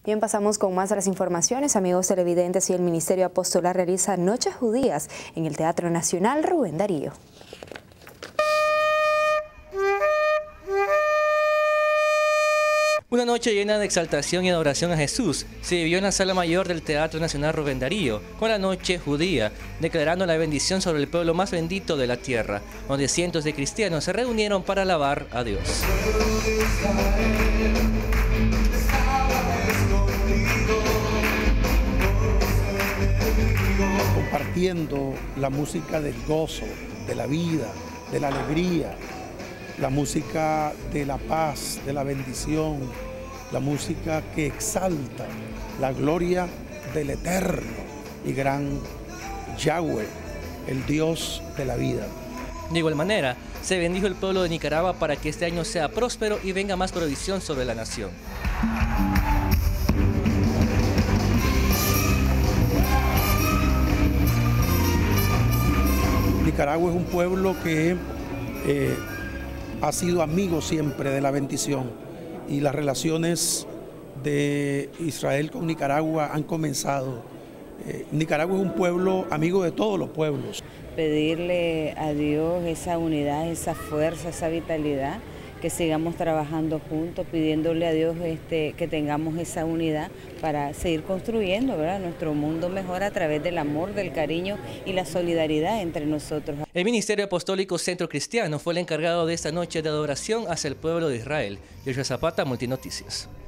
Bien, pasamos con más de las informaciones, amigos televidentes, y el Ministerio Apostolar realiza Noches Judías en el Teatro Nacional Rubén Darío. Una noche llena de exaltación y adoración a Jesús se vivió en la Sala Mayor del Teatro Nacional Rubén Darío, con la Noche Judía, declarando la bendición sobre el pueblo más bendito de la tierra, donde cientos de cristianos se reunieron para alabar a Dios. Compartiendo la música del gozo, de la vida, de la alegría, la música de la paz, de la bendición, la música que exalta la gloria del eterno y gran Yahweh, el Dios de la vida. De igual manera, se bendijo el pueblo de Nicaragua para que este año sea próspero y venga más provisión sobre la nación. Nicaragua es un pueblo que ha sido amigo siempre de la bendición, y las relaciones de Israel con Nicaragua han comenzado. Nicaragua es un pueblo amigo de todos los pueblos. Pedirle a Dios esa unidad, esa fuerza, esa vitalidad, que sigamos trabajando juntos, pidiéndole a Dios que tengamos esa unidad para seguir construyendo, ¿verdad?, nuestro mundo mejor a través del amor, del cariño y la solidaridad entre nosotros. El Ministerio Apostólico Centro Cristiano fue el encargado de esta noche de adoración hacia el pueblo de Israel. Yoshua Zapata, Multinoticias.